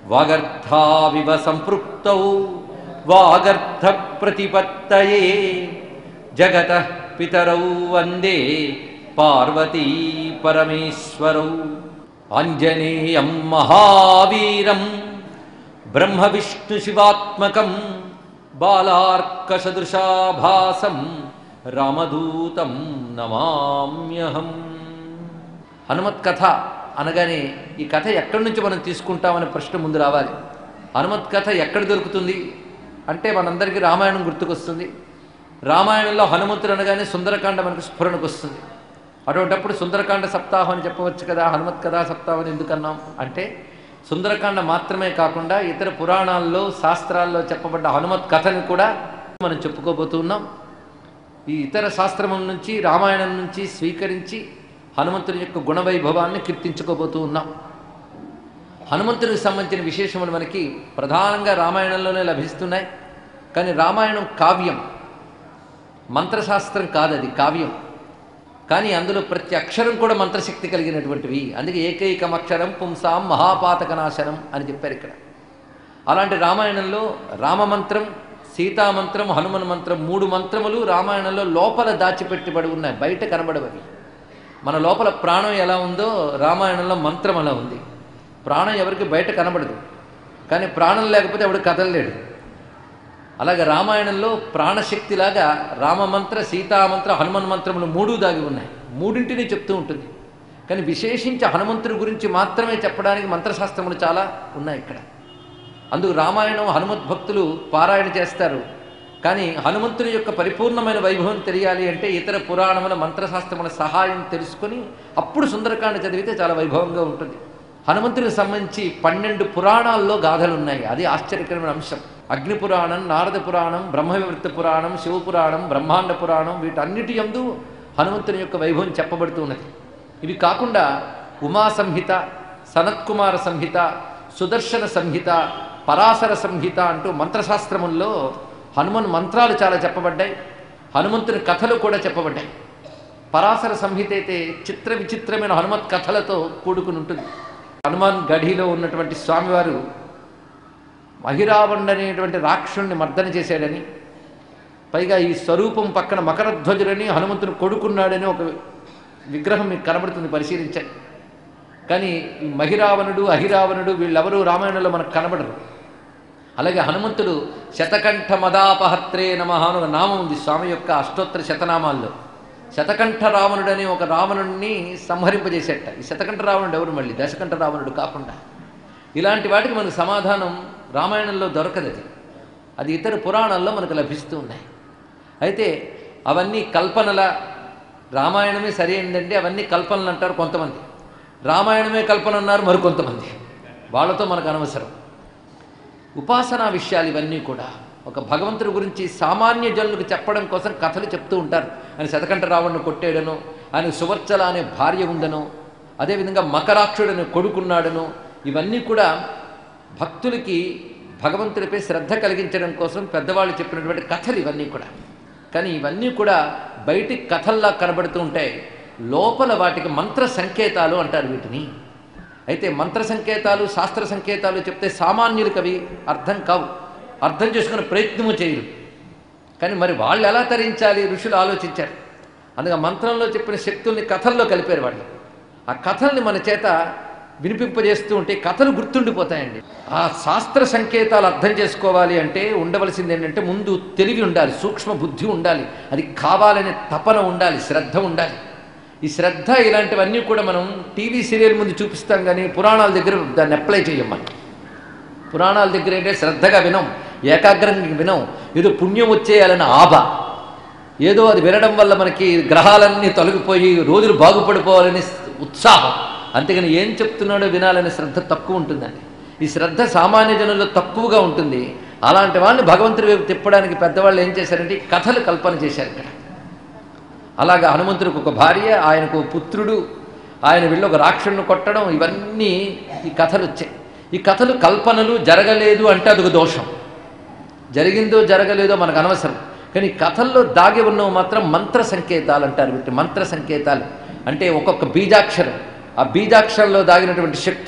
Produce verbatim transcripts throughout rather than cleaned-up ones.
వాగర్థావివ సంపృక్తౌ వాగర్థ ప్రతిపత్తయే జగతః పితరౌ వందే పార్వతీ పరమేశ్వరౌ. ఆంజనేయం మహావీరం బ్రహ్మ విష్ణు శివాత్మకం బాలార్కసదృశాభాసం రామదూతం నమామ్యహం. హనుమత్ కథ అనగానే ఈ కథ ఎక్కడి నుంచి మనం తీసుకుంటామనే ప్రశ్న ముందు రావాలి. హనుమత్ కథ ఎక్కడ దొరుకుతుంది అంటే మనందరికీ రామాయణం గుర్తుకొస్తుంది. రామాయణంలో హనుమంతుడు అనగానే సుందరకాండ మనకు స్ఫురణకు వస్తుంది. అటువంటిప్పుడు సుందరకాండ సప్తాహం అని చెప్పవచ్చు కదా. హనుమత్ కథా సప్తాహం అని ఎందుకన్నాం అంటే సుందరకాండ మాత్రమే కాకుండా ఇతర పురాణాల్లో శాస్త్రాల్లో చెప్పబడ్డ హనుమత్ కథని కూడా మనం చెప్పుకోబోతున్నాం. ఈ ఇతర శాస్త్రముల నుంచి రామాయణం నుంచి స్వీకరించి హనుమంతుని యొక్క గుణవైభవాన్ని కీర్తించుకోబోతూ ఉన్నాం. హనుమంతునికి సంబంధించిన విశేషములు మనకి ప్రధానంగా రామాయణంలోనే లభిస్తున్నాయి. కానీ రామాయణం కావ్యం, మంత్రశాస్త్రం కాదు, అది కావ్యం. కానీ అందులో ప్రతి అక్షరం కూడా మంత్రశక్తి కలిగినటువంటివి. అందుకే ఏకైకం అక్షరం పుంసాం మహాపాతకనాశనం అని చెప్పారు ఇక్కడ. అలాంటి రామాయణంలో రామమంత్రం, సీతామంత్రం, హనుమన్ మంత్రం, మూడు మంత్రములు రామాయణంలో లోపల దాచిపెట్టబడి ఉన్నాయి, బయట కనబడవవి. మన లోపల ప్రాణం ఎలా ఉందో రామాయణంలో మంత్రం అలా ఉంది. ప్రాణం ఎవరికి బయట కనబడదు, కానీ ప్రాణం లేకపోతే ఎవడు కదలలేడు. అలాగే రామాయణంలో ప్రాణశక్తిలాగా రామమంత్ర, సీతామంత్ర, హనుమన్ మంత్రములు మూడు దాగి ఉన్నాయి. మూడింటిని చెప్తూ ఉంటుంది. కానీ విశేషించి హనుమంతుడి గురించి మాత్రమే చెప్పడానికి మంత్రశాస్త్రములు చాలా ఉన్నాయి ఇక్కడ. అందుకు రామాయణం హనుమద్భక్తులు పారాయణ చేస్తారు. కానీ హనుమంతుని యొక్క పరిపూర్ణమైన వైభవం తెలియాలి అంటే ఇతర పురాణముల మంత్రశాస్త్రముల సహాయం తెలుసుకొని అప్పుడు సుందరకాండ చదివితే చాలా వైభవంగా ఉంటుంది. హనుమంతునికి సంబంధించి పన్నెండు పురాణాల్లో గాథలు ఉన్నాయి. అది ఆశ్చర్యకరమైన అంశం. అగ్ని పురాణం, నారద పురాణం, బ్రహ్మవివృత్త పురాణం, శివపురాణం, బ్రహ్మాండ పురాణం, వీటన్నిటి యందు హనుమంతుని యొక్క వైభవం చెప్పబడుతూ ఉన్నది. ఇవి కాకుండా ఉమా సంహిత, సనత్కుమార సంహిత, సుదర్శన సంహిత, పరాశర సంహిత అంటూ మంత్రశాస్త్రముల్లో హనుమన్ మంత్రాలు చాలా చెప్పబడ్డాయి. హనుమంతుని కథలు కూడా చెప్పబడ్డాయి. పరాశర సంహిత అయితే చిత్ర విచిత్రమైన హనుమత్ కథలతో కూడుకుని ఉంటుంది. హనుమాన్ గఢీలో ఉన్నటువంటి స్వామివారు మహిరావణుడు అనేటువంటి రాక్షుణ్ణి మర్దన చేశాడని, పైగా ఈ స్వరూపం పక్కన మకరధ్వజుడని హనుమంతుని కొడుకున్నాడని ఒక విగ్రహం మీకు కనబడుతుంది, పరిశీలించండి. కానీ ఈ మహిరావణుడు, అహిరావణుడు వీళ్ళెవరూ రామాయణంలో మనకు కనబడరు. అలాగే హనుమంతుడు శతకంఠ మదాపహత్రే నమః అని ఒక నామం ఉంది స్వామి యొక్క అష్టోత్తర శతనామాల్లో. శతకంఠ రావణుడు అనే ఒక రావణుడిని సంహరింపజేసేట. ఈ శతకంఠ రావణుడు ఎవరు? మళ్ళీ దశకంఠ రావణుడు కాకుండా. ఇలాంటి వాటికి మనకు సమాధానం రామాయణంలో దొరకదు. అది అది ఇతర పురాణాల్లో మనకు లభిస్తూ ఉన్నాయి. అయితే అవన్నీ కల్పనల, రామాయణమే సరి అయిందండి, అవన్నీ కల్పనలు అంటారు కొంతమంది. రామాయణమే కల్పన అన్నారు మరికొంతమంది. వాళ్ళతో మనకు అనవసరం. ఉపాసనా విషయాలు ఇవన్నీ కూడా ఒక భగవంతుడి గురించి సామాన్య జనులకు చెప్పడం కోసం కథలు చెప్తూ ఉంటారు. ఆయన శతకంఠ రావణ్ణి కొట్టేయడను, ఆయన సువర్చల అనే భార్య ఉందనో, అదేవిధంగా మకరాక్షుడని కొడుకున్నాడను, ఇవన్నీ కూడా భక్తులకి భగవంతుడిపై శ్రద్ధ కలిగించడం కోసం పెద్దవాళ్ళు చెప్పినటువంటి కథలు ఇవన్నీ కూడా. కానీ ఇవన్నీ కూడా బయటికి కథల్లా కనబడుతూ ఉంటాయి, లోపల వాటికి మంత్ర సంకేతాలు అంటారు వీటిని. అయితే మంత్ర సంకేతాలు, శాస్త్ర సంకేతాలు చెప్తే సామాన్యులకు అవి అర్థం కావు, అర్థం చేసుకునే ప్రయత్నము చేయరు. కానీ మరి వాళ్ళు ఎలా తరించాలి ఋషులు ఆలోచించారు. అందుకే మంత్రంలో చెప్పిన శక్తుల్ని కథల్లో కలిపారు వాళ్ళు. ఆ కథల్ని మన చేత వినిపింపజేస్తూ ఉంటే కథలు గుర్తుండిపోతాయండి. ఆ శాస్త్ర సంకేతాలు అర్థం చేసుకోవాలి అంటే ఉండవలసింది ఏంటంటే ముందు తెలివి ఉండాలి, సూక్ష్మ బుద్ధి ఉండాలి, అది కావాలనే తపన ఉండాలి, శ్రద్ధ ఉండాలి. ఈ శ్రద్ధ ఇలాంటివన్నీ కూడా మనం టీవీ సీరియల్ ముందు చూపిస్తాం, కానీ పురాణాల దగ్గర దాన్ని అప్లై చేయం. మనం పురాణాల దగ్గర ఏంటంటే శ్రద్ధగా వినం, ఏకాగ్రంగా వినం, ఏదో పుణ్యం వచ్చేయాలని ఆభ, ఏదో అది వినడం వల్ల మనకి గ్రహాలన్నీ తొలగిపోయి రోజులు బాగుపడిపోవాలని ఉత్సాహం. అంతేగాని ఏం చెప్తున్నాడో వినాలనే శ్రద్ధ తక్కువ ఉంటుందండి. ఈ శ్రద్ధ సామాన్య జనుల్లో తక్కువగా ఉంటుంది. అలాంటి వాళ్ళని భగవంతుడి వైపు తిప్పడానికి పెద్దవాళ్ళు ఏం చేశారంటే కథలు కల్పన చేశారు ఇక్కడ. అలాగా హనుమంతుడికి ఒక భార్య, ఆయనకు పుత్రుడు, ఆయన వీళ్ళు ఒక రాక్షసుని కొట్టడం, ఇవన్నీ ఈ కథలు వచ్చాయి. ఈ కథలు కల్పనలు, జరగలేదు అంటే అదొక దోషం. జరిగిందో జరగలేదో మనకు అనవసరం. కానీ కథల్లో దాగి ఉన్నవి మాత్రం మంత్ర సంకేతాలు అంటారు. వీటి మంత్ర సంకేతాలు అంటే ఒక్కొక్క బీజాక్షరం, ఆ బీజాక్షరంలో దాగినటువంటి శక్తులు,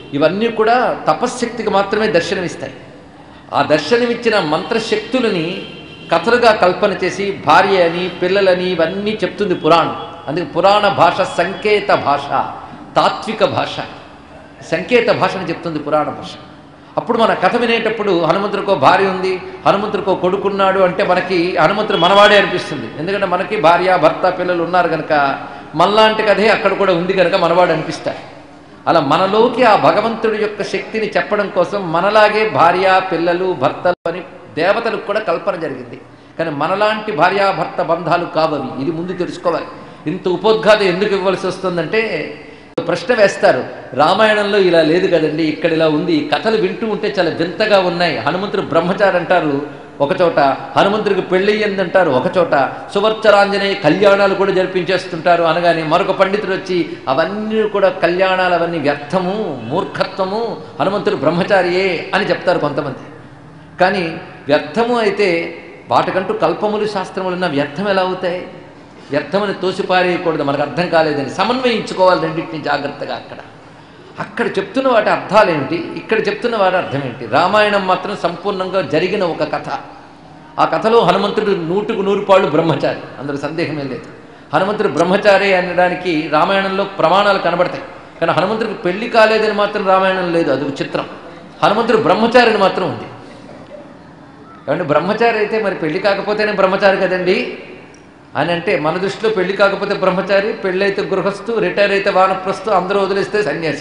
ఇవన్నీ కూడా తపశ్శక్తికి మాత్రమే దర్శనమిస్తాయి. ఆ దర్శనమిచ్చిన మంత్రశక్తులని కథలుగా కల్పన చేసి భార్య అని పిల్లలని ఇవన్నీ చెప్తుంది పురాణం. అందుకే పురాణ భాష సంకేత భాష, తాత్విక భాష, సంకేత భాషని చెప్తుంది పురాణ భాష. అప్పుడు మన కథ వినేటప్పుడు హనుమంతుడికో భార్య ఉంది, హనుమంతుడికో కొడుకున్నాడు అంటే మనకి హనుమంతుడు మనవాడే అనిపిస్తుంది. ఎందుకంటే మనకి భార్య భర్త పిల్లలు ఉన్నారు కనుక మనలాంటి కథే అక్కడ కూడా ఉంది కనుక మనవాడు అనిపిస్తాడు. అలా మనలోకి ఆ భగవంతుడి యొక్క శక్తిని చెప్పడం కోసం మనలాగే భార్య పిల్లలు భర్తలు అని దేవతలకు కూడా కల్పన జరిగింది. కానీ మనలాంటి భార్యాభర్త బంధాలు కావవి. ఇది ముందు తెలుసుకోవాలి. ఇంత ఉపోద్ఘాతం ఎందుకు ఇవ్వాల్సి వస్తుందంటే ప్రశ్న వేస్తారు, రామాయణంలో ఇలా లేదు కదండి, ఇక్కడ ఇలా ఉంది. ఈ కథలు వింటూ ఉంటే చాలా వింతగా ఉన్నాయి. హనుమంతుడు బ్రహ్మచారి అంటారు ఒకచోట, హనుమంతుడికి పెళ్ళయ్యింది అంటారు ఒకచోట, సువర్చరాంజనేయ కళ్యాణాలు కూడా జరిపించేస్తుంటారు అనగానే మరొక పండితుడు వచ్చి అవన్నీ కూడా కళ్యాణాలు అవన్నీ వ్యర్థము, మూర్ఖత్వము, హనుమంతుడు బ్రహ్మచారియే అని చెప్తారు కొంతమంది. కానీ వ్యర్థము అయితే వాటికంటూ కల్పములు శాస్త్రములున్న వ్యర్థం ఎలా అవుతాయి? వ్యర్థమని తోసిపారేయకూడదు. మనకు అర్థం కాలేదని సమన్వయించుకోవాలి రెండింటిని జాగ్రత్తగా. అక్కడ అక్కడ చెప్తున్న వాటి అర్థాలేంటి, ఇక్కడ చెప్తున్న వాటి అర్థం ఏంటి? రామాయణం మాత్రం సంపూర్ణంగా జరిగిన ఒక కథ. ఆ కథలో హనుమంతుడు నూటుకు నూరు పాళ్ళు బ్రహ్మచారి, అందులో సందేహమే లేదు. హనుమంతుడు బ్రహ్మచారి అనడానికి రామాయణంలో ప్రమాణాలు కనబడతాయి. కానీ హనుమంతుడికి పెళ్లి కాలేదని మాత్రం రామాయణం లేదు, అది చిత్రం. హనుమంతుడు బ్రహ్మచారిని మాత్రం ఉంది. ఏమంటే బ్రహ్మచారి అయితే మరి పెళ్లి కాకపోతేనే బ్రహ్మచారి కదండి అని అంటే, మన దృష్టిలో పెళ్లి కాకపోతే బ్రహ్మచారి, పెళ్ళైతే గృహస్థు, రిటైర్ అయితే వానప్రస్థు, అందరూ వదిలేస్తే సన్యాసి.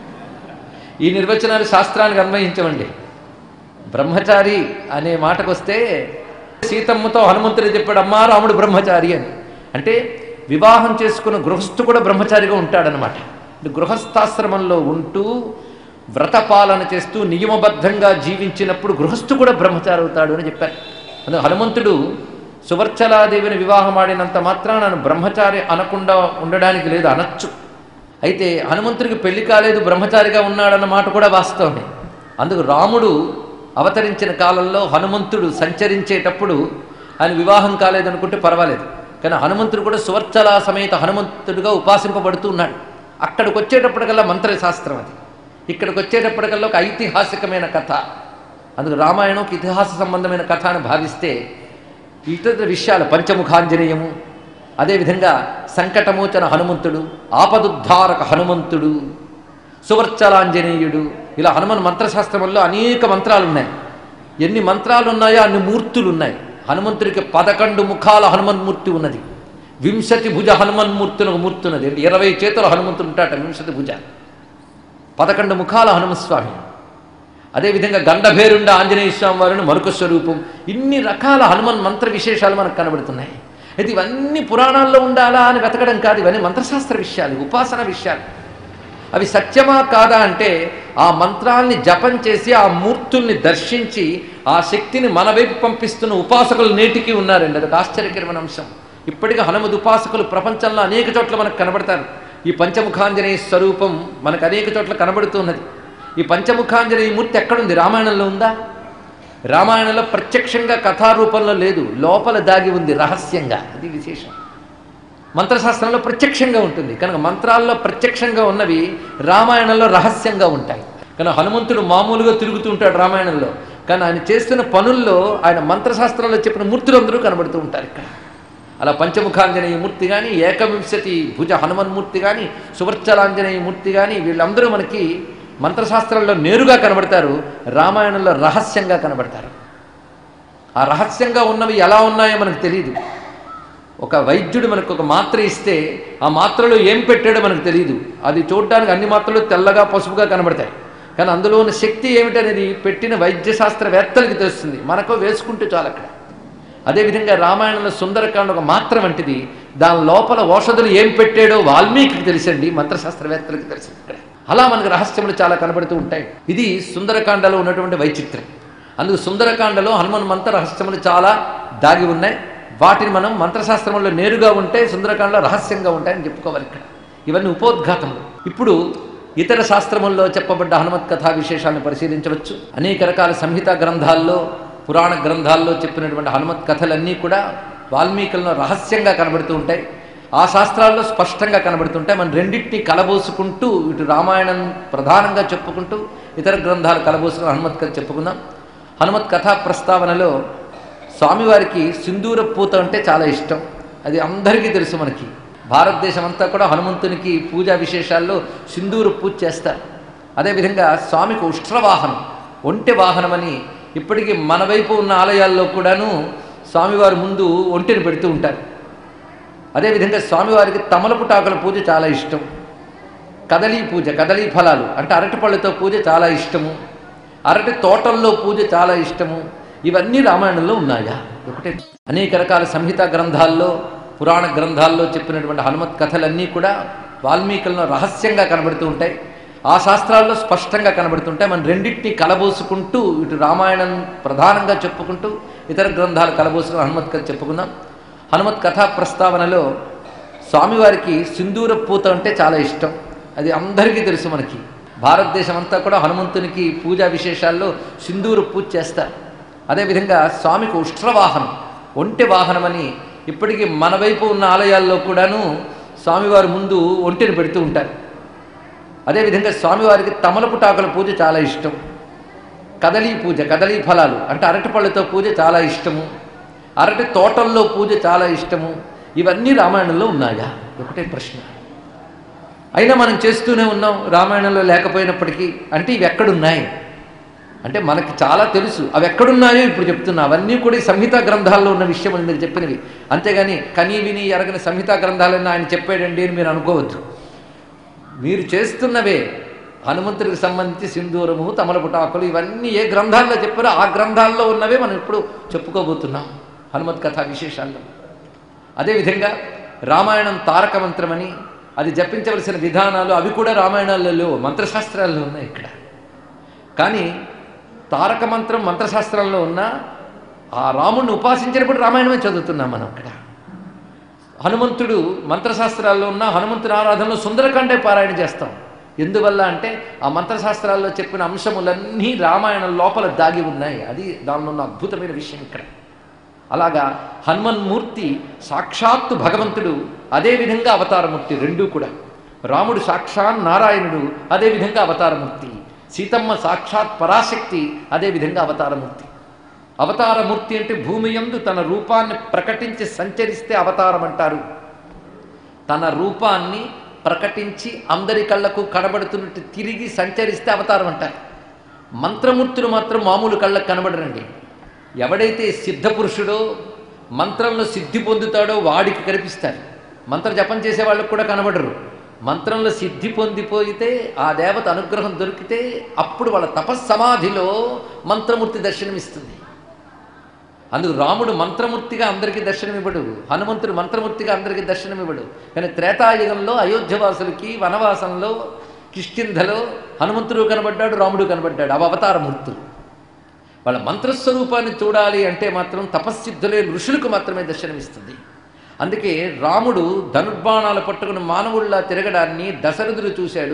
ఈ నిర్వచనాలు శాస్త్రానికి అన్వయించమండి. బ్రహ్మచారి అనే మాటకు వస్తే సీతమ్మతో హనుమంతుడు చెప్పాడు, అమ్మా రాముడు బ్రహ్మచారి అని. అంటే వివాహం చేసుకున్న గృహస్థు కూడా బ్రహ్మచారిగా ఉంటాడనమాట. గృహస్థాశ్రమంలో ఉంటూ వ్రతపాలన చేస్తూ నియమబద్ధంగా జీవించినప్పుడు గృహస్థు కూడా బ్రహ్మచారి అవుతాడు అని చెప్పారు. అందుకే హనుమంతుడు సువర్చలాదేవిని వివాహం ఆడినంత మాత్రాన నన్ను బ్రహ్మచారి అనకుండా ఉండడానికి లేదు, అనొచ్చు. అయితే హనుమంతుడికి పెళ్లి కాలేదు, బ్రహ్మచారిగా ఉన్నాడన్న మాట కూడా వాస్తవమే. అందుకు రాముడు అవతరించిన కాలంలో హనుమంతుడు సంచరించేటప్పుడు ఆయన వివాహం కాలేదనుకుంటే పర్వాలేదు, కానీ హనుమంతుడు కూడా సువర్చలా సమేత హనుమంతుడిగా ఉపాసింపబడుతూ ఉన్నాడు. అక్కడికి వచ్చేటప్పటికల్లా మంత్రశాస్త్రం అది, ఇక్కడికి వచ్చేటప్పటికల్లా ఒక ఐతిహాసికమైన కథ. అందుకు రామాయణం ఒక ఇతిహాస సంబంధమైన కథ అని భావిస్తే ఇతర విషయాలు పంచముఖాంజనేయము, అదేవిధంగా సంకటమోచన హనుమంతుడు, ఆపదుద్ధారక హనుమంతుడు, సువర్చలాంజనేయుడు, ఇలా హనుమన్ మంత్రశాస్త్రంలో అనేక మంత్రాలు ఉన్నాయి. ఎన్ని మంత్రాలు ఉన్నాయో అన్ని మూర్తులు ఉన్నాయి. హనుమంతుడికి పదకొండు ముఖాల హనుమన్మూర్తి ఉన్నది. వింశతి భుజ హనుమన్మూర్తిని ఒక మూర్తి ఉన్నది. అంటే ఇరవై చేతుల హనుమంతుడు ఉంటాట, వింశతి భుజ, పదకొండు ముఖాల హనుమస్వామి. అదేవిధంగా గండభేరుండ ఆంజనేయ స్వామి వారిని మరొక స్వరూపం. ఇన్ని రకాల హనుమన్ మంత్ర విశేషాలు మనకు కనబడుతున్నాయి. అయితే ఇవన్నీ పురాణాల్లో ఉండాలా అని వెతకడం కాదు, ఇవన్నీ మంత్రశాస్త్ర విషయాలు, ఉపాసన విషయాలు. అవి సత్యమా కాదా అంటే ఆ మంత్రాల్ని జపం చేసి ఆ మూర్తుల్ని దర్శించి ఆ శక్తిని మన వైపు పంపిస్తున్న ఉపాసకులు నేటికి ఉన్నారండి. అదొక ఆశ్చర్యకరమైన అంశం. ఇప్పటికీ హనుమద్ ఉపాసకులు ప్రపంచంలో అనేక చోట్ల మనకు కనబడతారు. ఈ పంచముఖాంజనేయ స్వరూపం మనకు అనేక చోట్ల కనబడుతున్నది. ఈ పంచముఖాంజనేయ మూర్తి ఎక్కడుంది? రామాయణంలో ఉందా? రామాయణంలో ప్రత్యక్షంగా కథారూపంలో లేదు, లోపల దాగి ఉంది రహస్యంగా. అది విశేషం. మంత్రశాస్త్రంలో ప్రత్యక్షంగా ఉంటుంది కనుక మంత్రాల్లో ప్రత్యక్షంగా ఉన్నవి రామాయణంలో రహస్యంగా ఉంటాయి. కానీ హనుమంతుడు మామూలుగా తిరుగుతూ ఉంటాడు రామాయణంలో, కానీ ఆయన చేస్తున్న పనుల్లో ఆయన మంత్రశాస్త్రంలో చెప్పిన మూర్తులందరూ కనబడుతూ ఉంటారు ఇక్కడ. అలా పంచముఖాంజనేయ మూర్తి కానీ, ఏకవింశతి భుజ హనుమన్మూర్తి కానీ, సువర్చలాంజనేయ మూర్తి కానీ, వీళ్ళందరూ మనకి మంత్రశాస్త్రంలో నేరుగా కనబడతారు, రామాయణంలో రహస్యంగా కనబడతారు. ఆ రహస్యంగా ఉన్నవి ఎలా ఉన్నాయో మనకు తెలియదు. ఒక వైద్యుడు మనకు ఒక మాత్ర ఇస్తే ఆ మాత్రలో ఏం పెట్టాడో మనకు తెలియదు. అది చూడడానికి అన్ని మాత్రలు తెల్లగా పసుపుగా కనబడతాయి, కానీ అందులో ఉన్న శక్తి ఏమిటనేది పెట్టిన వైద్యశాస్త్రవేత్తలకి తెలుస్తుంది, మనకు వేసుకుంటే చాలు అక్కడ. అదేవిధంగా రామాయణంలో సుందరకాండ ఒక మాత్ర వంటిది, దాని లోపల ఔషధులు ఏం పెట్టాడో వాల్మీకి తెలిసండి, మంత్రశాస్త్రవేత్తలకి తెలిసింది ఇక్కడ. అలా మనకు రహస్యములు చాలా కనబడుతూ ఉంటాయి. ఇది సుందరకాండలో ఉన్నటువంటి వైచిత్రం. అందుకు సుందరకాండలో హనుమన్ మంత్ర రహస్యములు చాలా దాగి ఉన్నాయి. వాటిని మనం మంత్రశాస్త్రంలో నేరుగా ఉంటే సుందరకాండలో రహస్యంగా ఉంటాయని చెప్పుకోవాలి ఇక్కడ. ఇవన్నీ ఉపోద్ఘాతములు. ఇప్పుడు ఇతర శాస్త్రముల్లో చెప్పబడ్డ హనుమత్ కథా విశేషాలను పరిశీలించవచ్చు. అనేక రకాల సంహిత గ్రంథాల్లో, పురాణ గ్రంథాల్లో చెప్పినటువంటి హనుమత్ కథలన్నీ కూడా వాల్మీకులను రహస్యంగా కనబడుతూ ఉంటాయి. ఆ శాస్త్రాల్లో స్పష్టంగా కనబడుతుంటాయి. మనం రెండింటినీ కలబోసుకుంటూ ఇటు రామాయణం ప్రధానంగా చెప్పుకుంటూ ఇతర గ్రంథాలు కలబోసుకుని హనుమత్ కథ చెప్పుకుందాం. హనుమత్ కథా ప్రస్తావనలో స్వామివారికి సింధూర పూత అంటే చాలా ఇష్టం. అది అందరికీ తెలుసు. మనకి భారతదేశం అంతా కూడా హనుమంతునికి పూజా విశేషాల్లో సింధూర పూజ చేస్తారు. అదేవిధంగా స్వామికి ఉష్ట్రవాహనం, ఒంటె వాహనం అని ఇప్పటికీ మన వైపు ఉన్న ఆలయాల్లో కూడాను స్వామివారి ముందు ఒంటెని పెడుతూ ఉంటారు. అదేవిధంగా స్వామివారికి తమలపుటాకుల పూజ చాలా ఇష్టం. కదలీ పూజ, కదలీ ఫలాలు అంటే అరటిపళ్ళతో పూజ చాలా ఇష్టము. అరటి తోటల్లో పూజ చాలా ఇష్టము. ఇవన్నీ రామాయణంలో ఉన్నాయా? ఒకటే. అనేక రకాల సంహితా గ్రంథాల్లో, పురాణ గ్రంథాల్లో చెప్పినటువంటి హనుమత్ కథలన్నీ కూడా వాల్మీకులను రహస్యంగా కనబడుతూ ఉంటాయి. ఆ శాస్త్రాల్లో స్పష్టంగా కనబడుతుంటాయి. మనం రెండింటినీ కలబోసుకుంటూ ఇటు రామాయణం ప్రధానంగా చెప్పుకుంటూ ఇతర గ్రంథాలు కలబోసుకుని హనుమత్ కథ చెప్పుకుందాం. హనుమత్ కథా ప్రస్తావనలో స్వామివారికి సింధూర పూత అంటే చాలా ఇష్టం. అది అందరికీ తెలుసు. మనకి భారతదేశం అంతా కూడా హనుమంతునికి పూజా విశేషాల్లో సింధూర పూజ చేస్తారు. అదేవిధంగా స్వామికి ఉష్ట్రవాహనం, ఒంటె వాహనం అని ఇప్పటికీ మన వైపు ఉన్న ఆలయాల్లో కూడాను స్వామివారి ముందు ఒంటెని పెడుతూ ఉంటారు. అదేవిధంగా స్వామివారికి తమలపుటాకుల పూజ చాలా ఇష్టం. కదలీ పూజ, కదలీ ఫలాలు అంటే అరటిపళ్ళతో పూజ చాలా ఇష్టము. అరటి తోటల్లో పూజ చాలా ఇష్టము. ఇవన్నీ రామాయణంలో ఉన్నాయా? ఒకటే ప్రశ్న. అయినా మనం చేస్తూనే ఉన్నాం రామాయణంలో లేకపోయినప్పటికీ. అంటే ఇవి ఎక్కడున్నాయి అంటే మనకి చాలా తెలుసు. అవి ఎక్కడున్నాయో ఇప్పుడు చెప్తున్నా. అవన్నీ కూడా ఈ సంహితా గ్రంథాల్లో ఉన్న విషయం అని మీరు చెప్పినవి. అంతేగాని కనీ విని ఎరగని సంహితా గ్రంథాలని ఆయన చెప్పాడండి అని మీరు అనుకోవద్దు. మీరు చేస్తున్నవే హనుమంతుడికి సంబంధించి సింధూరము, తమలపుటాకులు ఇవన్నీ ఏ గ్రంథాల్లో చెప్పారో ఆ గ్రంథాల్లో ఉన్నవే మనం ఇప్పుడు చెప్పుకోబోతున్నాం హనుమత్ కథా విశేషాల్లో. అదేవిధంగా రామాయణం తారక మంత్రమని అది జపించవలసిన విధానాలు అవి కూడా రామాయణాల్లో లేవు, మంత్రశాస్త్రాల్లో ఉన్నాయి ఇక్కడ. కానీ తారక మంత్రం మంత్రశాస్త్రంలో ఉన్న ఆ రాముడిని ఉపాసించినప్పుడు రామాయణమే చదువుతున్నాం మనం అక్కడ. హనుమంతుడు మంత్రశాస్త్రాల్లో ఉన్న హనుమంతుని ఆరాధనలో సుందరకాండే పారాయణ చేస్తాం. ఎందువల్ల అంటే ఆ మంత్రశాస్త్రాల్లో చెప్పిన అంశములన్నీ రామాయణం లోపల దాగి ఉన్నాయి. అది దానిలో ఉన్న అద్భుతమైన విషయం ఇక్కడ. అలాగా హనుమన్మూర్తి సాక్షాత్తు భగవంతుడు, అదేవిధంగా అవతారమూర్తి. రెండూ కూడా రాముడు సాక్షాత్ నారాయణుడు, అదేవిధంగా అవతారమూర్తి. సీతమ్మ సాక్షాత్ పరాశక్తి, అదేవిధంగా అవతారమూర్తి. అవతారమూర్తి అంటే భూమి యందు తన రూపాన్ని ప్రకటించి సంచరిస్తే అవతారం అంటారు. తన రూపాన్ని ప్రకటించి అందరి కళ్ళకు కనబడుతున్నట్టు తిరిగి సంచరిస్తే అవతారం అంటారు. మంత్రమూర్తులు మాత్రం మామూలు కళ్ళకు కనబడరండి. ఎవడైతే సిద్ధపురుషుడో మంత్రంలో సిద్ధి పొందుతాడో వాడికి కనిపిస్తారు. మంత్ర జపం చేసే వాళ్ళకు కూడా కనబడరు. మంత్రంలో సిద్ధి పొందిపోయితే ఆ దేవత అనుగ్రహం దొరికితే అప్పుడు వాళ్ళ తపస్సమాధిలో మంత్రమూర్తి దర్శనమిస్తుంది. అందుకు రాముడు మంత్రమూర్తిగా అందరికీ దర్శనమివ్వడు, హనుమంతుడు మంత్రమూర్తిగా అందరికీ దర్శనమివ్వడు. కానీ త్రేతాయుగంలో అయోధ్యవాసులకి వనవాసంలో కిష్కింధలో హనుమంతుడు కనబడ్డాడు, రాముడు కనబడ్డాడు. అవి అవతారమూర్తులు. వాళ్ళ మంత్రస్వరూపాన్ని చూడాలి అంటే మాత్రం తపస్సిద్ధులైన ఋషులకు మాత్రమే దర్శనమిస్తుంది. అందుకే రాముడు ధనుర్బాణాలు పట్టుకుని మానవుల్లా తిరగడాన్ని దశరథుడు చూశాడు,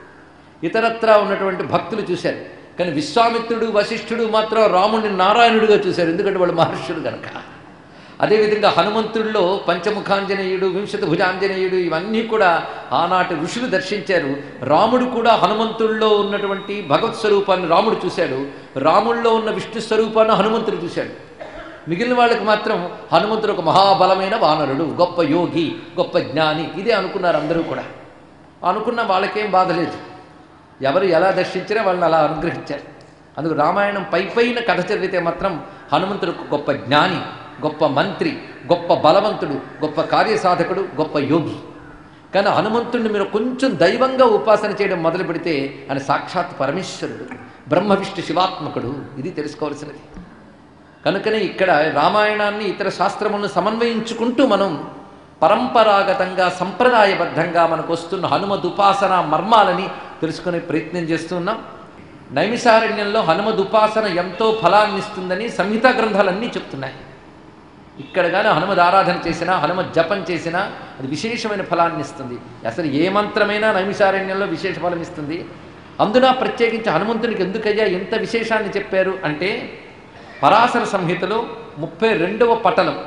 ఇతరత్రా ఉన్నటువంటి భక్తులు చూశారు. కానీ విశ్వామిత్రుడు, వశిష్ఠుడు మాత్రం రాముడిని నారాయణుడిగా చూశారు, ఎందుకంటే వాళ్ళు మహర్షులు కనుక. అదేవిధంగా హనుమంతుడిలో పంచముఖాంజనేయుడు, వింశతి భుజాంజనేయుడు ఇవన్నీ కూడా ఆనాటి ఋషులు దర్శించారు. రాముడు కూడా హనుమంతుడిలో ఉన్నటువంటి భగవత్ స్వరూపాన్ని రాముడు చూశాడు, రాముడిలో ఉన్న విష్ణు స్వరూపాన్ని హనుమంతుడు చూశాడు. మిగిలిన వాళ్ళకి మాత్రం హనుమంతుడు ఒక మహాబలమైన వానరుడు, గొప్ప యోగి, గొప్ప జ్ఞాని ఇదే అనుకున్నారు అందరూ కూడా. అనుకున్న వాళ్ళకేం బాధ లేదు. ఎవరు ఎలా దర్శించినా వాళ్ళని అలా అనుగ్రహించారు. అందుకు రామాయణం పై పైన కథ చదివితే మాత్రం హనుమంతుడు గొప్ప జ్ఞాని, గొప్ప మంత్రి, గొప్ప బలవంతుడు, గొప్ప కార్యసాధకుడు, గొప్ప యోగి. కానీ హనుమంతుడిని మీరు కొంచెం దైవంగా ఉపాసన చేయడం మొదలు పెడితే ఆయన సాక్షాత్ పరమేశ్వరుడు, బ్రహ్మ విష్ణు శివాత్మకుడు. ఇది తెలుసుకోవాల్సినది. కనుకనే ఇక్కడ రామాయణాన్ని ఇతర శాస్త్రములను సమన్వయించుకుంటూ మనం పరంపరాగతంగా సంప్రదాయబద్ధంగా మనకు వస్తున్న హనుమదుపాసన మర్మాలని తెలుసుకునే ప్రయత్నం చేస్తున్నాం. నైమిషారణ్యంలో హనుమదుపాసన ఎంతో ఫలాన్ని ఇస్తుందని సంహితా గ్రంథాలన్నీ చెప్తున్నాయి. ఇక్కడ కానీ హనుమద్ ఆరాధన చేసినా, హనుమద్ జపం చేసినా అది విశేషమైన ఫలాన్ని ఇస్తుంది. అసలు ఏ మంత్రమైనా నైమిషారణ్యంలో విశేష ఫలం ఇస్తుంది. అందున ప్రత్యేకించి హనుమంతునికి ఎందుకయ్యా ఎంత విశేషాన్ని చెప్పారు అంటే పరాశర సంహితలో ముప్పై రెండవ పటలం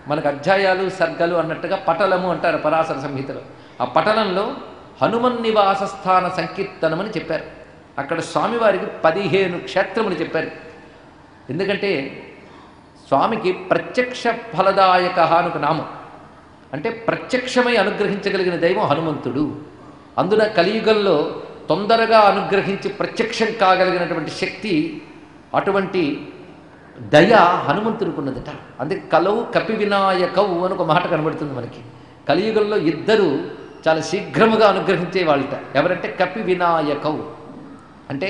మనకు అధ్యాయాలు సర్గలు అన్నట్టుగా పటలము అంటారు పరాశర సంహితలో. ఆ పటలంలో హనుమన్ నివాస స్థాన సంకీర్తనం అని చెప్పారు. అక్కడ స్వామివారికి పదిహేను క్షేత్రములు చెప్పారు. ఎందుకంటే స్వామికి ప్రత్యక్ష ఫలదాయక అని ఒక నామం. అంటే ప్రత్యక్షమై అనుగ్రహించగలిగిన దైవం హనుమంతుడు. అందున కలియుగంలో తొందరగా అనుగ్రహించి ప్రత్యక్షం కాగలిగినటువంటి శక్తి, అటువంటి దయ హనుమంతుడికి ఉన్నదట. అందుకే కలవు కపి వినాయకవు అని ఒక మాట కనబడుతుంది మనకి. కలియుగంలో ఇద్దరు చాలా శీఘ్రముగా అనుగ్రహించే వాళ్ళట. ఎవరంటే కపి వినాయకవు అంటే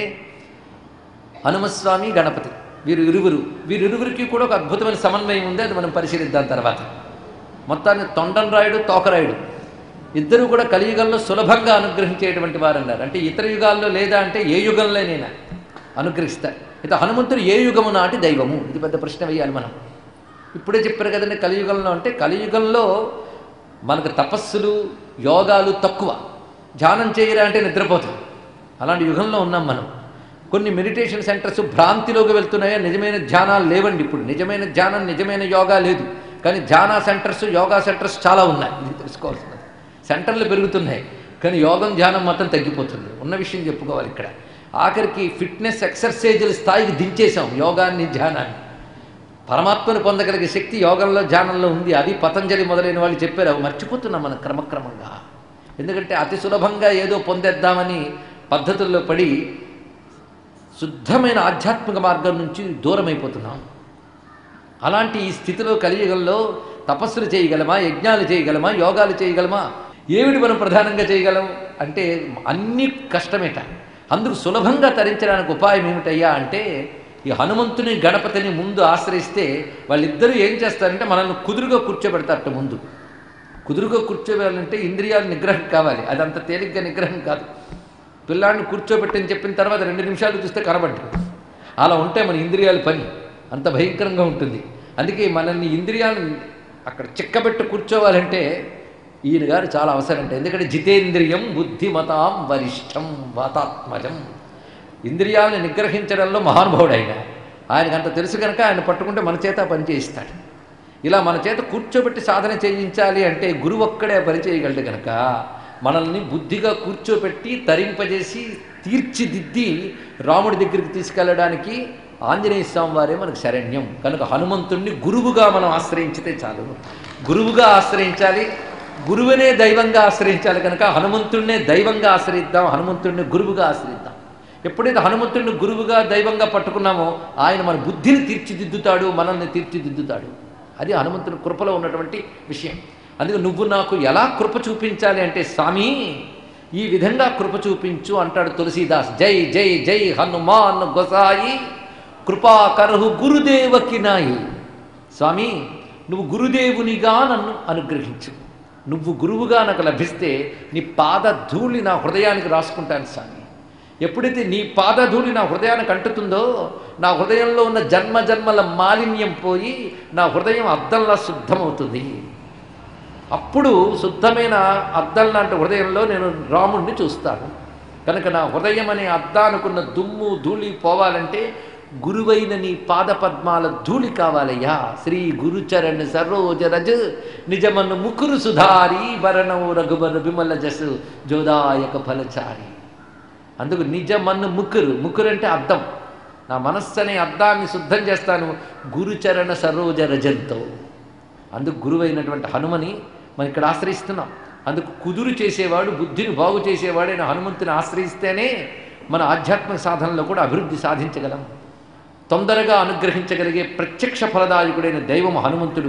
హనుమస్వామి, గణపతి, వీరు ఇరువురు వీరిరువురికి కూడా ఒక అద్భుతమైన సమన్వయం ఉంది. అది మనం పరిశీలిద్దాం తర్వాత. మొత్తాన్ని తొండంరాయుడు, తోకరాయుడు ఇద్దరు కూడా కలియుగంలో సులభంగా అనుగ్రహించేటువంటి వారు అన్నారు. అంటే ఇతర యుగాల్లో లేదా అంటే ఏ యుగంలోనైనా అనుగ్రహిస్తారు. అయితే హనుమంతుడు ఏ యుగము నాటి దైవము? ఇది పెద్ద ప్రశ్న వేయాలి మనం. ఇప్పుడే చెప్పారు కదండి కలియుగంలో అంటే. కలియుగంలో మనకు తపస్సులు యోగాలు తక్కువ. ధ్యానం చేయరా అంటే నిద్రపోతాం. అలాంటి యుగంలో ఉన్నాం మనం. కొన్ని మెడిటేషన్ సెంటర్స్ భ్రాంతిలోకి వెళ్తున్నాయో, నిజమైన ధ్యానాలు లేవండి ఇప్పుడు. నిజమైన ధ్యానం, నిజమైన యోగా లేదు. కానీ ధ్యాన సెంటర్స్, యోగా సెంటర్స్ చాలా ఉన్నాయి. ఇది తెలుసుకోవాల్సినది. సెంటర్లు పెరుగుతున్నాయి కానీ యోగం ధ్యానం మాత్రం తగ్గిపోతుంది. ఉన్న విషయం చెప్పుకోవాలి ఇక్కడ. ఆఖరికి ఫిట్నెస్ ఎక్సర్సైజుల స్థాయికి దించేసాం యోగాన్ని, ధ్యానాన్ని. పరమాత్మను పొందగలిగే శక్తి యోగంలో, ధ్యానంలో ఉంది. అది పతంజలి మొదలైన వాళ్ళు చెప్పారు. అవి మర్చిపోతున్నాం మనం క్రమక్రమంగా. ఎందుకంటే అతి సులభంగా ఏదో పొందేద్దామని పద్ధతుల్లో పడి శుద్ధమైన ఆధ్యాత్మిక మార్గం నుంచి దూరం అయిపోతున్నాం. అలాంటి ఈ స్థితిలో కలియుగంలో తపస్సులు చేయగలమా, యజ్ఞాలు చేయగలమా, యోగాలు చేయగలమా? ఏమిటి మనం ప్రధానంగా చేయగలం అంటే అన్ని కష్టమేట. అందుకు సులభంగా తరించడానికి ఉపాయం ఏమిటయ్యా అంటే ఈ హనుమంతుని, గణపతిని ముందు ఆశ్రయిస్తే వాళ్ళిద్దరూ ఏం చేస్తారంటే మనల్ని కుదురుగా కూర్చోబెడతారట. ముందు కుదురుగా కూర్చోబెట్టాలంటే ఇంద్రియాలు నిగ్రహం కావాలి. అది అంత తేలిగ్గా నిగ్రహం కాదు. పిల్లాడిని కూర్చోబెట్టని చెప్పిన తర్వాత రెండు నిమిషాలు చూస్తే కనబడ్డు. అలా ఉంటే మన ఇంద్రియాల పని అంత భయంకరంగా ఉంటుంది. అందుకే మనల్ని ఇంద్రియాలను అక్కడ చిక్కబెట్టు కూర్చోవాలంటే ఈయన గారు చాలా అవసరం అంటే. ఎందుకంటే జితేంద్రియం బుద్ధిమతాం వరిష్టం వాతాత్మజం. ఇంద్రియాలను నిగ్రహించడంలో మహానుభావుడు ఆయన. ఆయనకు అంత తెలుసు కనుక ఆయన పట్టుకుంటే మన చేత పని చేయిస్తాడు. ఇలా మన చేత కూర్చోబెట్టి సాధన చేయించాలి అంటే గురువు ఒక్కడే పని చేయగలడు కనుక మనల్ని బుద్ధిగా కూర్చోబెట్టి తరింపజేసి తీర్చిదిద్ది రాముడి దగ్గరికి తీసుకెళ్ళడానికి ఆంజనేయ స్వామి వారే మనకు శరణ్యం. కనుక హనుమంతుణ్ణి గురువుగా మనం ఆశ్రయించితే చాలు. గురువుగా ఆశ్రయించాలి, గురువునే దైవంగా ఆశ్రయించాలి. కనుక హనుమంతుడినే దైవంగా ఆశ్రయిద్దాం, హనుమంతుడిని గురువుగా ఆశ్రయిద్దాం. ఎప్పుడైతే హనుమంతుడిని గురువుగా దైవంగా పట్టుకున్నామో ఆయన మన బుద్ధిని తీర్చిదిద్దుతాడు, మనల్ని తీర్చిదిద్దుతాడు. అది హనుమంతుని కృపలో ఉన్నటువంటి విషయం. అందుకే నువ్వు నాకు ఎలా కృప చూపించాలి అంటే స్వామి ఈ విధంగా కృప చూపించు అంటాడు తులసీదాస్. జై జై జై హనుమాన్ గొసాయి కృపాకరహు గురుదేవకి నాయి. స్వామి నువ్వు గురుదేవునిగా నన్ను అనుగ్రహించు. నువ్వు గురువుగా నాకు లభిస్తే నీ పాదధూళి నా హృదయానికి రాసుకుంటాను స్వామి. ఎప్పుడైతే నీ పాదధూళి నా హృదయానికి అంటుతుందో నా హృదయంలో ఉన్న జన్మ జన్మల మాలిన్యం పోయి నా హృదయం అద్దంలా శుద్ధమవుతుంది. అప్పుడు శుద్ధమైన అద్దం లాంటి హృదయంలో నేను రాముణ్ణి చూస్తాను. కనుక నా హృదయం అనే అద్దానుకున్న దుమ్ము ధూళి పోవాలంటే గురువైన నీ పాదపద్మాల ధూళి కావాలయ్యా. శ్రీ గురుచరణ్ సరోజ రజ్ నిజమన్ను ముకురు సుధారి వరణవు రఘుబర విమల జసు జోదాయక ఫలచారి. అందుకు నిజమన్ను ముకురు, ముకురు అంటే అద్దం. నా మనస్సు అనే అద్దాన్ని శుద్ధం చేస్తాను గురుచరణ సరోజ రజంతో. అందుకు గురువైనటువంటి హనుమని మనం ఇక్కడ ఆశ్రయిస్తున్నాం. అందుకు కుదురు చేసేవాడు, బుద్ధిని బాగు చేసేవాడైన హనుమంతుని ఆశ్రయిస్తేనే మన ఆధ్యాత్మిక సాధనలో కూడా అభివృద్ధి సాధించగలం. తొందరగా అనుగ్రహించగలిగే ప్రత్యక్ష ఫలదాయకుడైన దైవం హనుమంతుడు.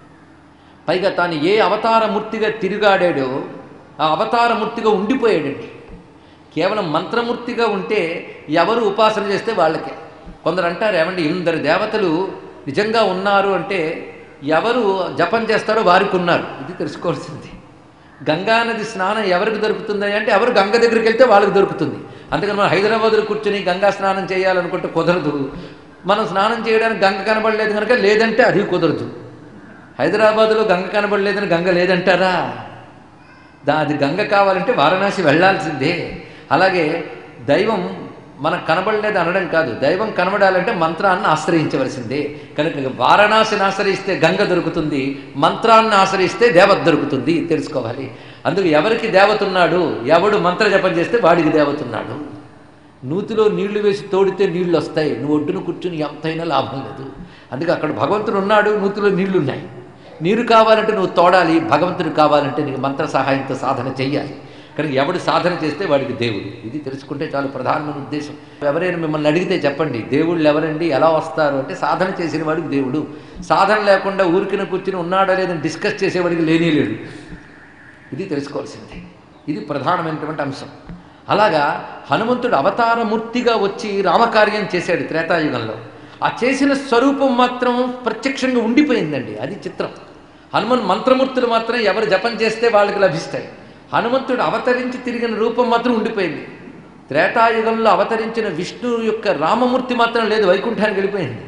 పైగా తాను ఏ అవతారమూర్తిగా తిరుగాడాడో ఆ అవతారమూర్తిగా ఉండిపోయాడండి. కేవలం మంత్రమూర్తిగా ఉంటే ఎవరు ఉపాసన చేస్తే వాళ్ళకే. కొందరు అంటారు ఏమండి ఇందరు దేవతలు నిజంగా ఉన్నారు అంటే ఎవరు జపం చేస్తారో వారికి ఉన్నారు. ఇది తెలుసుకోవాల్సింది. గంగానది స్నానం ఎవరికి దొరుకుతుంది అంటే ఎవరు గంగ దగ్గరికి వెళ్తే వాళ్ళకి దొరుకుతుంది. అందుకని మనం హైదరాబాద్లో కూర్చొని గంగా స్నానం చేయాలనుకుంటే కుదరదు. మనం స్నానం చేయడానికి గంగ కనబడలేదు కనుక లేదంటే అది కుదరదు. హైదరాబాదులో గంగ కనబడలేదని గంగ లేదంటారా? దా అది గంగ కావాలంటే వారణాసి వెళ్ళాల్సిందే. అలాగే దైవం మనకు కనబడలేదు అనడం కాదు, దైవం కనబడాలంటే మంత్రాన్ని ఆశ్రయించవలసిందే. కనుక వారణాసిని ఆశ్రయిస్తే గంగ దొరుకుతుంది, మంత్రాన్ని ఆశ్రయిస్తే దేవత దొరుకుతుంది తెలుసుకోవాలి. అందుకు ఎవరికి దేవత ఉన్నాడు, ఎవడు మంత్ర జపం చేస్తే వాడికి దేవత ఉన్నాడు. నూతిలో నీళ్లు వేసి తోడితే నీళ్లు వస్తాయి, నువ్వు ఒడ్డున కూర్చుని ఎంతైనా లాభం లేదు. అందుకే అక్కడ భగవంతుడు ఉన్నాడు, నూతిలో నీళ్లు ఉన్నాయి. నీరు కావాలంటే నువ్వు తోడాలి, భగవంతుడు కావాలంటే నీకు మంత్ర సహాయంతో సాధన చెయ్యాలి. కనుక ఎవడు సాధన చేస్తే వాడికి దేవుడు. ఇది తెలుసుకుంటే చాలు ప్రధానమైన ఉద్దేశం. ఎవరైనా మిమ్మల్ని అడిగితే చెప్పండి దేవుళ్ళు ఎవరండి, ఎలా వస్తారు అంటే సాధన చేసిన వాడికి దేవుడు. సాధన లేకుండా ఊరికిన కూర్చుని ఉన్నాడా లేదని డిస్కస్ చేసేవాడికి లేనేలేడు. ఇది తెలుసుకోవాల్సిందే. ఇది ప్రధానమైనటువంటి అంశం. అలాగా హనుమంతుడు అవతారమూర్తిగా వచ్చి రామకార్యం చేశాడు త్రేతాయుగంలో. ఆ చేసిన స్వరూపం మాత్రం ప్రత్యక్షంగా ఉండిపోయిందండి. అది చిత్రం. హనుమన్ మంత్రమూర్తులు మాత్రం ఎవరు జపం చేస్తే వాళ్ళకి లభిస్తాయి. హనుమంతుడు అవతరించి తిరిగిన రూపం మాత్రం ఉండిపోయింది. త్రేతాయుగంలో అవతరించిన విష్ణువు యొక్క రామమూర్తి మాత్రం లేదు, వైకుంఠానికి వెళ్ళిపోయింది.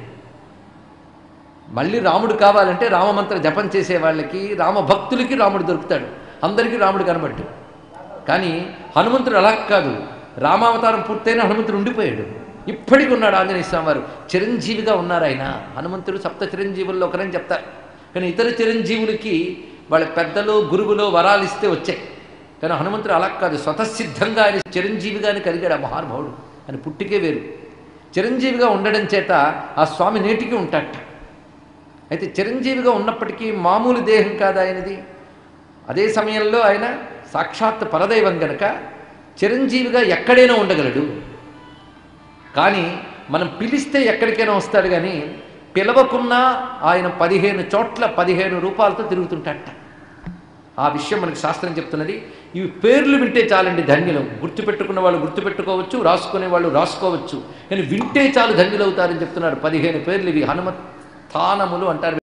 మళ్ళీ రాముడు కావాలంటే రామమంత్ర జపం చేసే వాళ్ళకి, రామభక్తులకి రాముడు దొరుకుతాడు, అందరికీ రాముడు కనబడ్డు. కానీ హనుమంతుడు అలా కాదు. రామావతారం పూర్తయిన హనుమంతుడు ఉండిపోయాడు. ఇప్పటికి ఉన్నాడు ఆంజనేయ స్వామి వారు. చిరంజీవిగా ఉన్నారు ఆయన. హనుమంతుడు సప్త చిరంజీవుల్లో ఒకరని చెప్తారు. కానీ ఇతర చిరంజీవులకి వాళ్ళ పెద్దలు గురువులు వరాలు ఇస్తే వచ్చాయి. కానీ హనుమంతుడు అలా కాదు, స్వతసిద్ధంగా ఆయన చిరంజీవిగానే కలిగాడు. ఆ మహానుభావుడు ఆయన పుట్టికే వేరు. చిరంజీవిగా ఉండడం చేత ఆ స్వామి నేటికి ఉంటాట. అయితే చిరంజీవిగా ఉన్నప్పటికీ మామూలు దేహం కాదు ఆయనది. అదే సమయంలో ఆయన సాక్షాత్ పరదైవం గనక చిరంజీవిగా ఎక్కడైనా ఉండగలడు. కానీ మనం పిలిస్తే ఎక్కడికైనా వస్తాడు. కానీ పిలవకున్నా ఆయన పదిహేను చోట్ల పదిహేను రూపాలతో తిరుగుతుంటాట. ఆ విషయం మనకి శాస్త్రం చెప్తున్నది. ఇవి పేర్లు వింటే చాలండి ధన్యులం. గుర్తుపెట్టుకున్న వాళ్ళు గుర్తుపెట్టుకోవచ్చు, రాసుకునే వాళ్ళు రాసుకోవచ్చు. కానీ వింటే చాలు ధన్యులవుతారని చెప్తున్నారు. పదిహేను పేర్లు ఇవి హనుమత్ స్థానములు అంటారు.